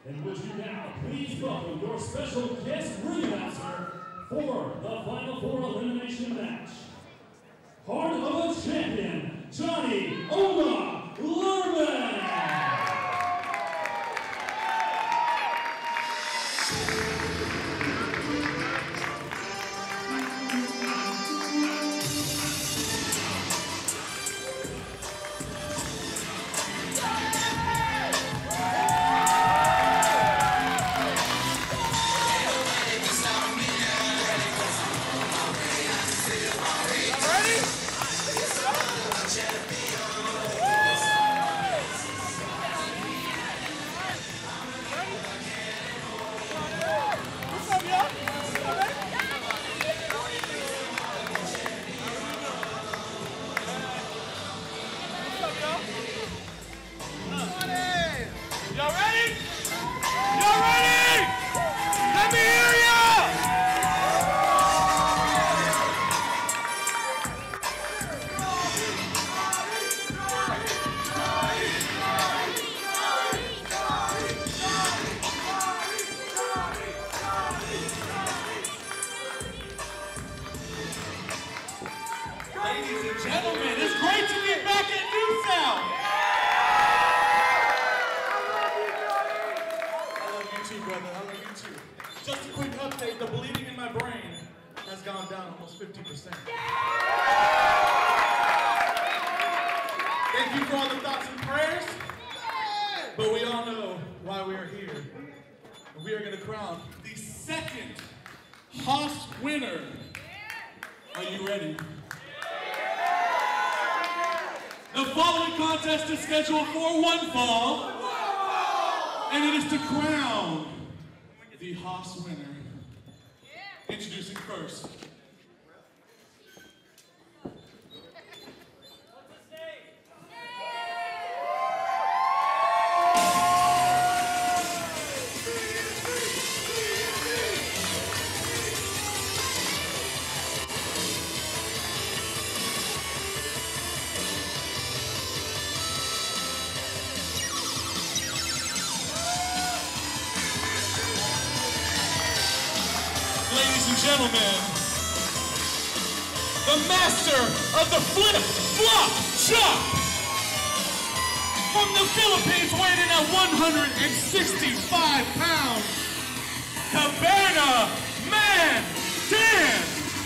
And would you now please welcome your special guest ring announcer for the Final Four elimination match. Heart of a Champion, Johnny Oma Lerman. Y'all ready? Y'all ready? Let me hear ya! Ladies and gentlemen, it's great to be back at New South. Brother, I love you too. Just a quick update, the bleeding in my brain has gone down almost 50%. Thank you for all the thoughts and prayers, but we all know why we are here. We are going to crown the second Haas winner. Are you ready? The following contest is scheduled for one fall, and it is to crown the Haas winner. Introducing first. Ladies and gentlemen, the master of the flip, flop, chop, from the Philippines, weighing in at 165 pounds, Cabana Man Dan.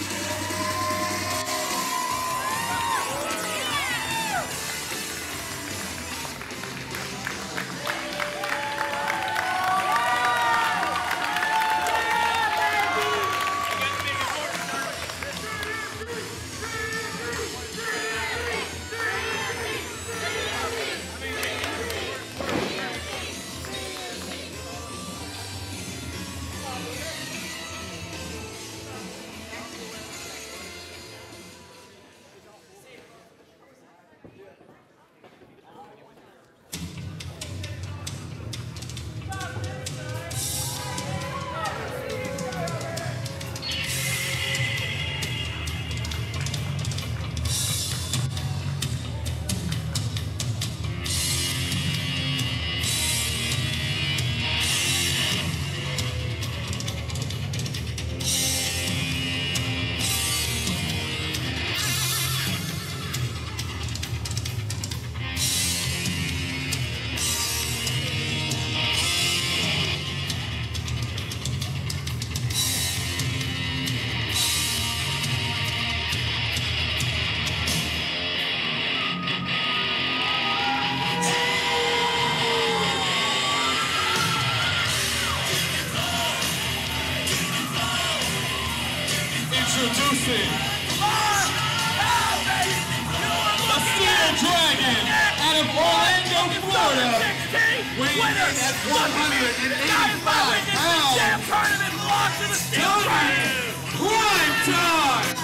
Introducing the Steel Dragon out of Orlando, Florida, weighing in at 185 pounds, Donnie Primetime!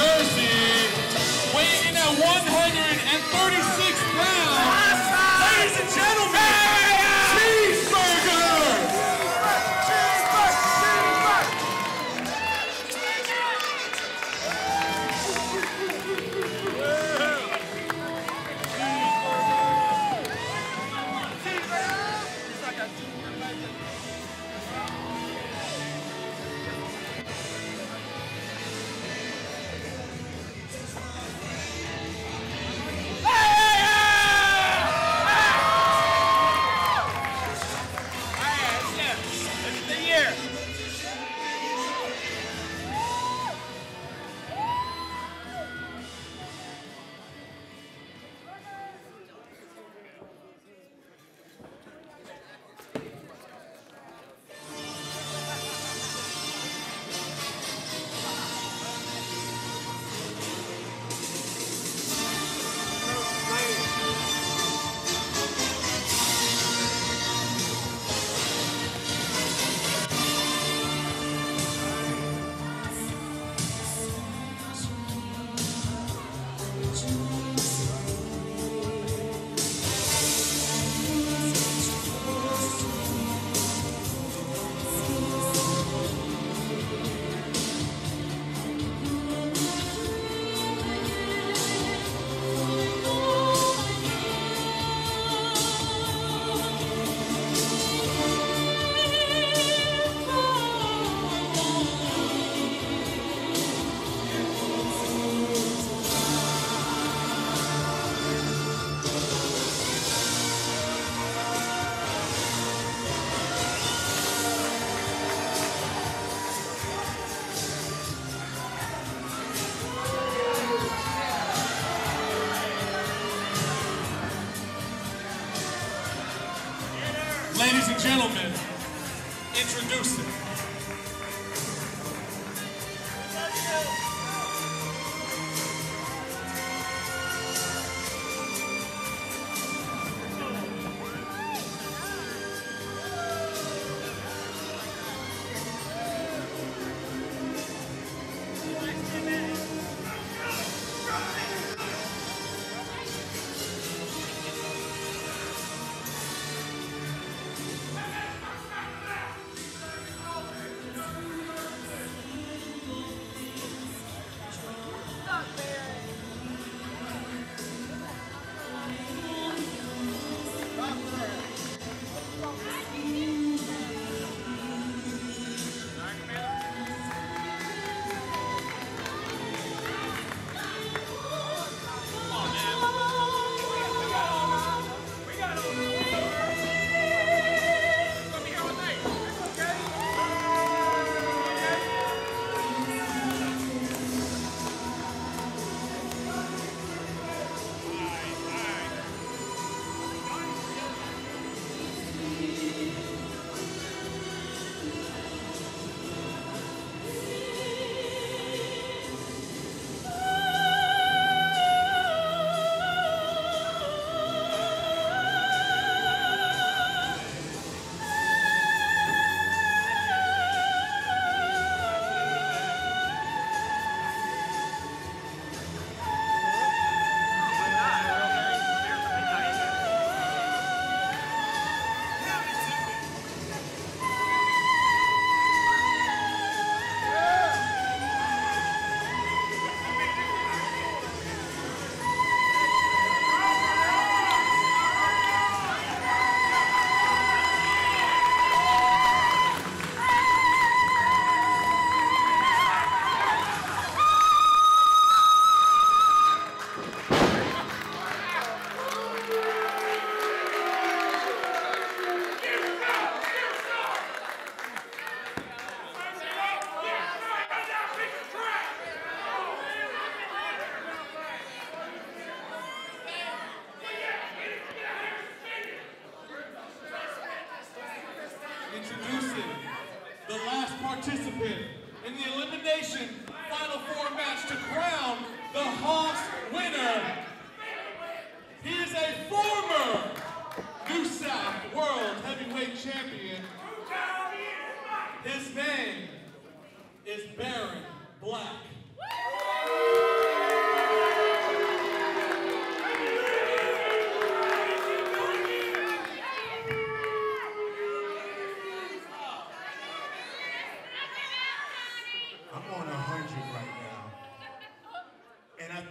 Jersey, weighing in at 136 pounds. Ladies and gentlemen, Cheeseburger! Ladies and gentlemen, introducing the last participant in the elimination Final Four match to crown the Hoss winner. He is a former New South World Heavyweight Champion. His name is Baron Black.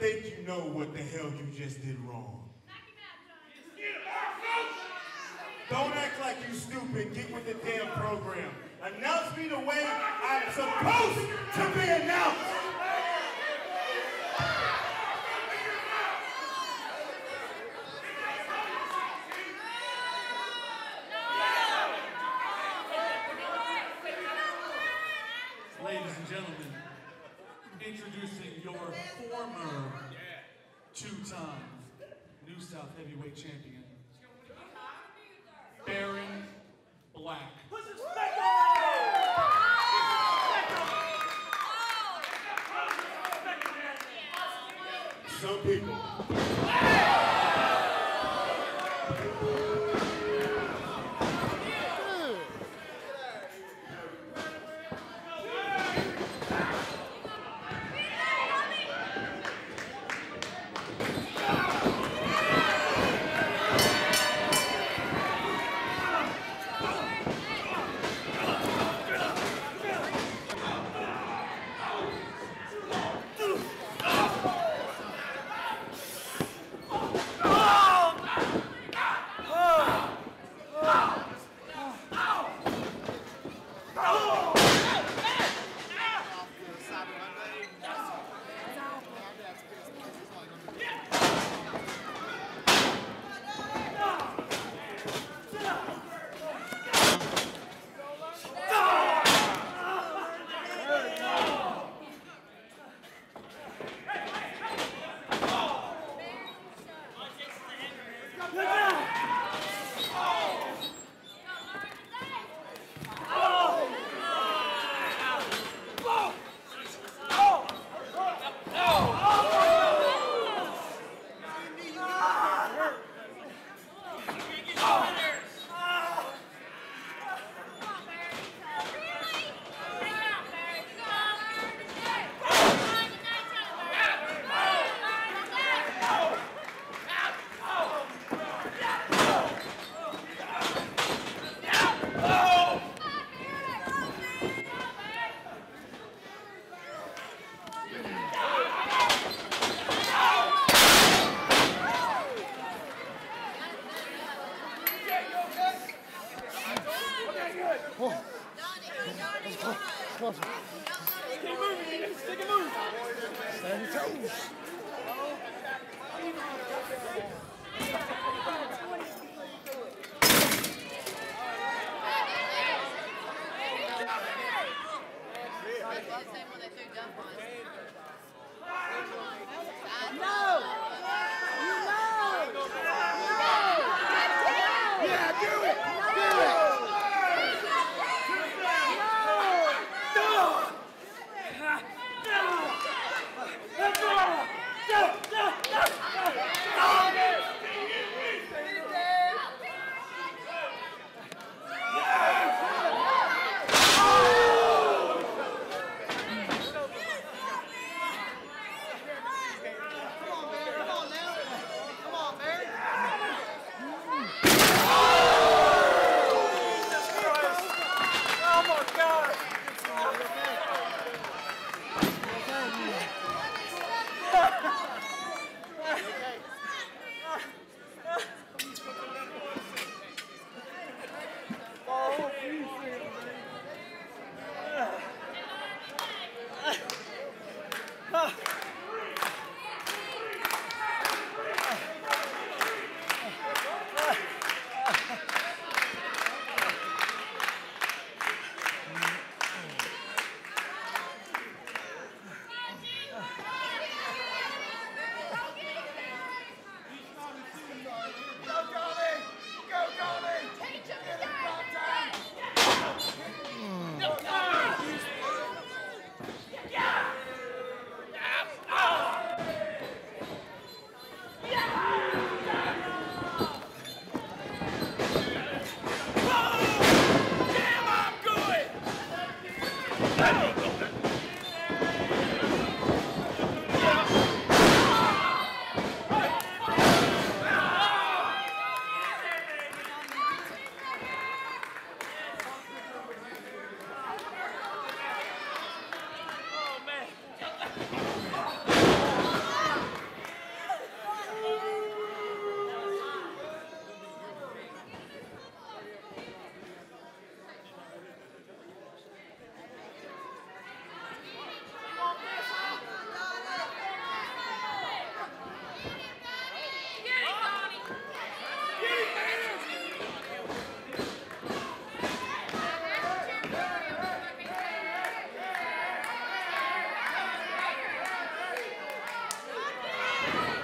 think you know what the hell you just did wrong. Don't act like you stupid. Get with the damn program. Announce me the way I'm supposed to be announced. Ladies and gentlemen, introducing your former two-time New South Heavyweight Champion, Baron Black. Some people.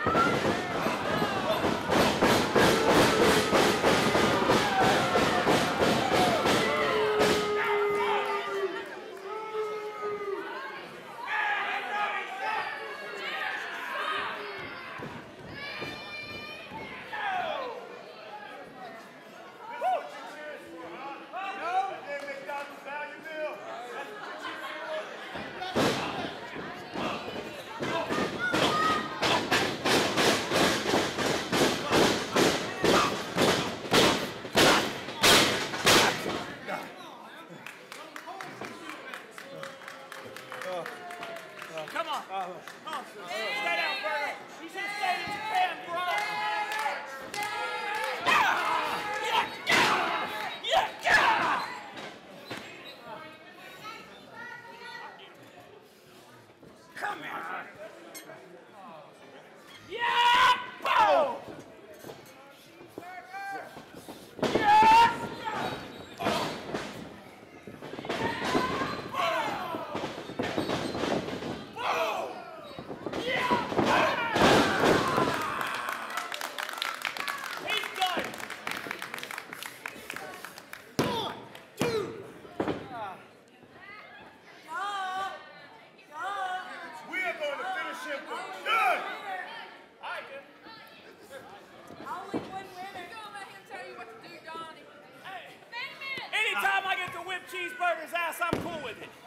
Cheeseburger's ass, I'm cool with it.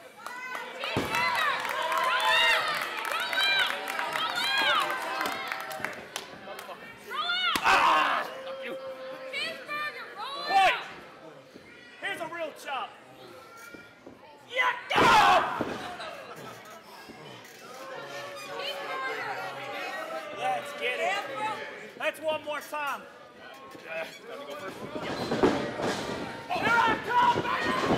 Wait! Here's a real chop. Yeah! Let's get it. That's one more time. Time to go first. Here I come, baby!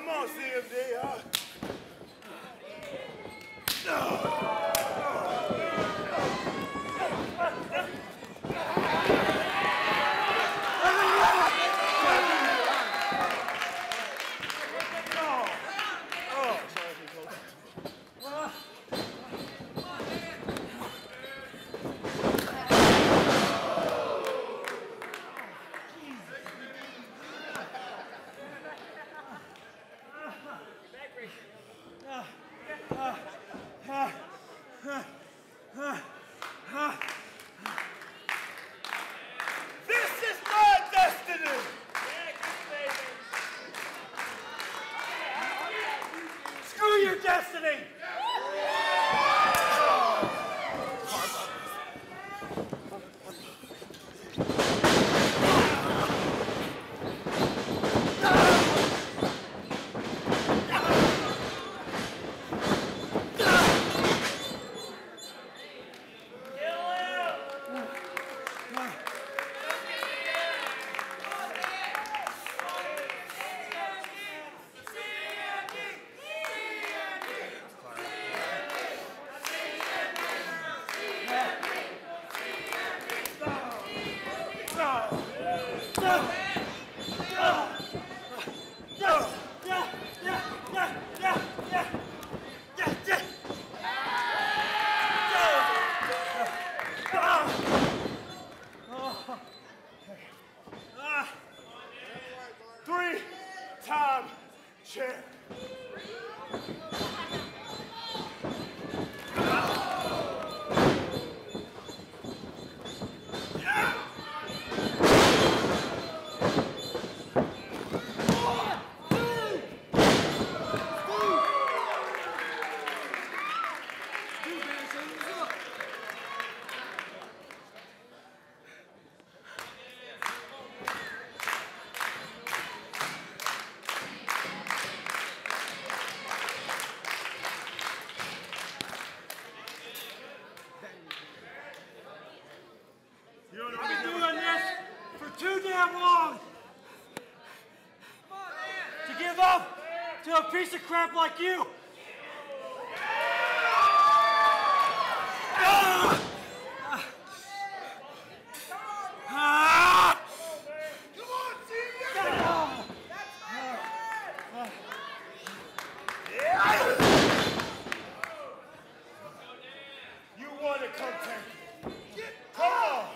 Come on, CMD, huh? This is my destiny! Screw your destiny! Three-time champ. I've been doing this for too damn long to give up to a piece of crap like you. You want to come take it? Come on!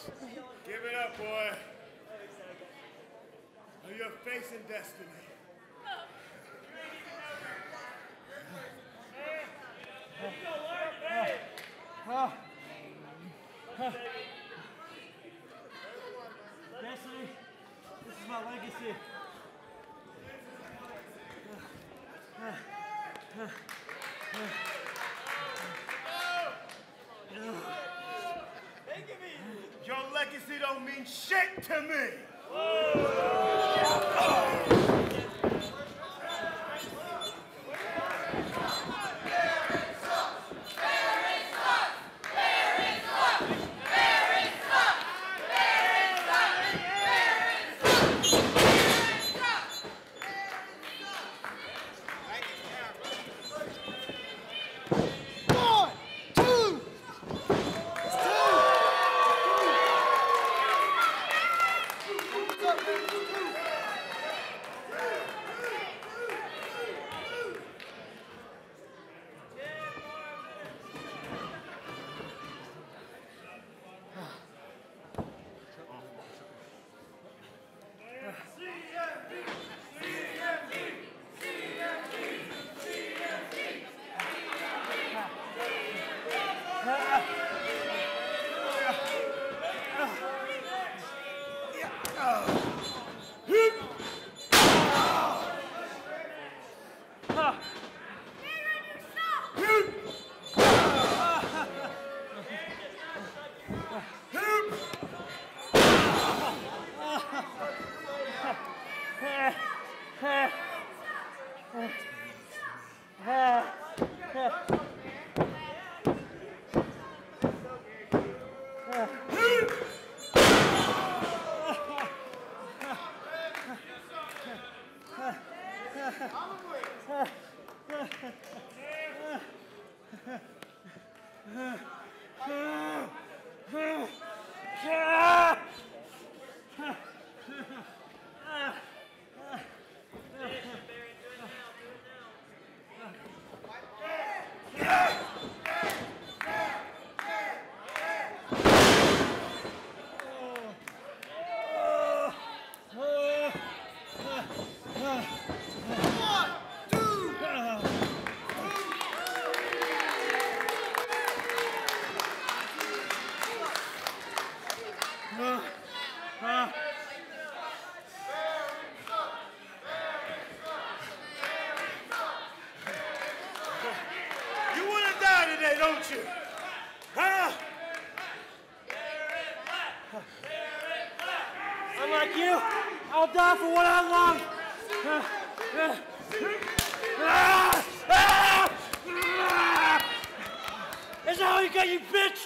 Give it up, boy. Or you're facing destiny. Destiny, this is my legacy. Your legacy don't mean shit to me. You want to die today, don't you? Huh? Unlike you, I'll die for what I love. Is that all you got, you bitch?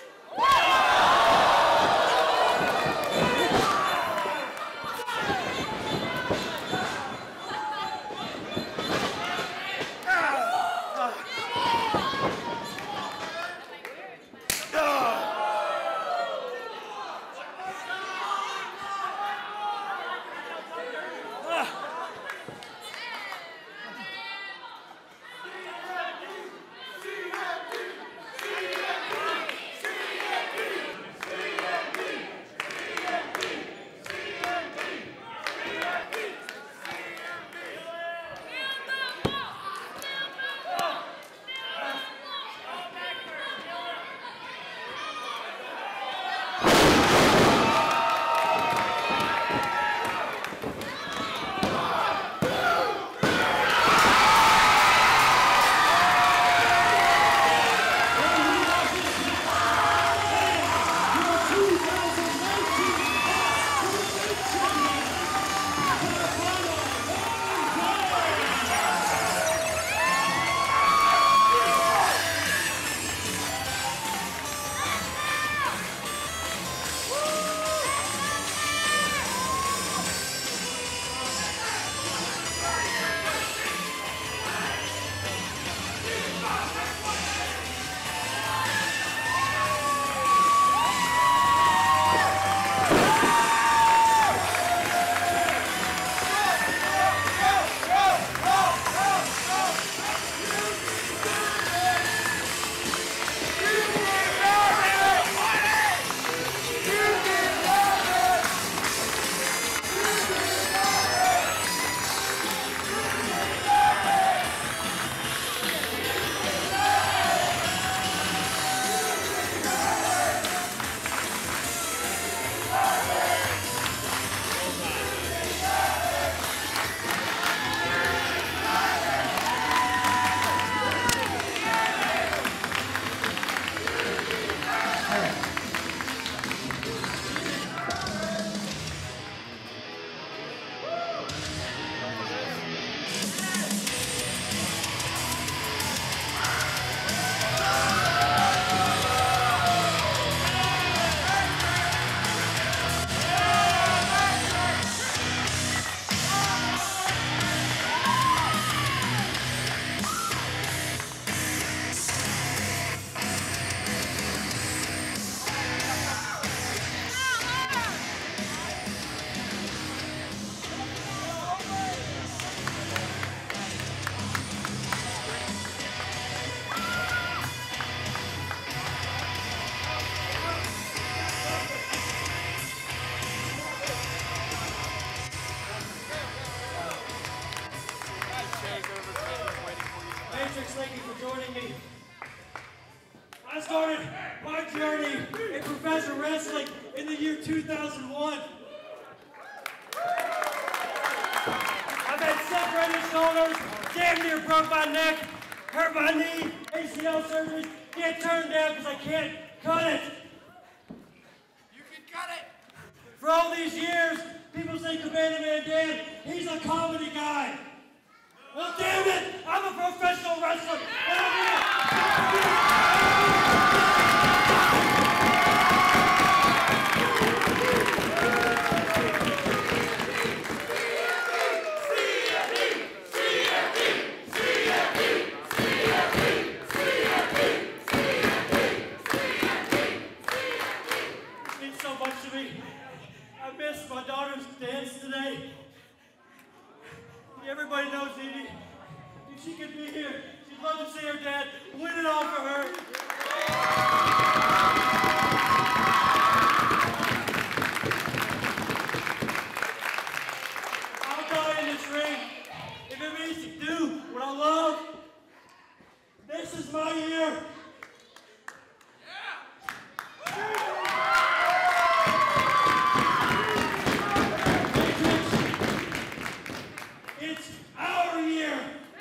started my journey in professional wrestling in the year 2001. I've had separated shoulders, damn near broke my neck, hurt my knee, ACL surgery, can't turn down because I can't cut it. You can cut it. For all these years, people say Cabana Man Dan, he's a comedy guy. Well, damn it, I'm a professional wrestler. And I'm here. It means so much to me. I missed my daughter's dance today. Everybody knows Evie. If she could be here, she'd love to see her dad win it all for her. I'll die in this ring if it means to do what I love. This is my year. It's our year.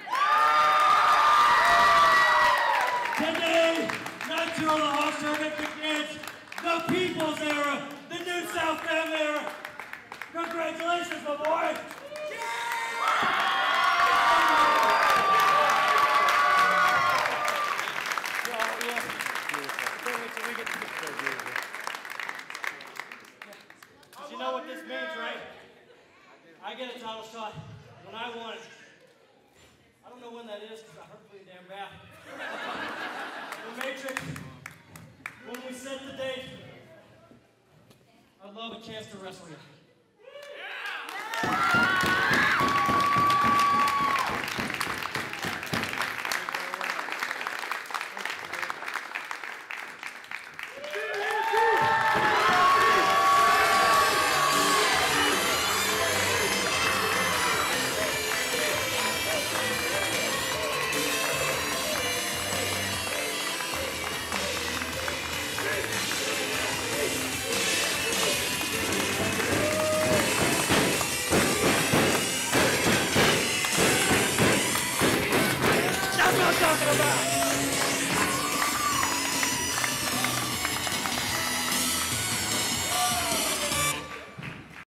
Today, not too long, the Hawks tournament begins. The People's Era, the New South Bend era. Congratulations, my boy. You know what this means, right? I get a title shot when I want it. I don't know when that is because I hurt pretty damn bad. The Matrix, when we set the date, I'd love a chance to wrestle you. That's what I'm talking about!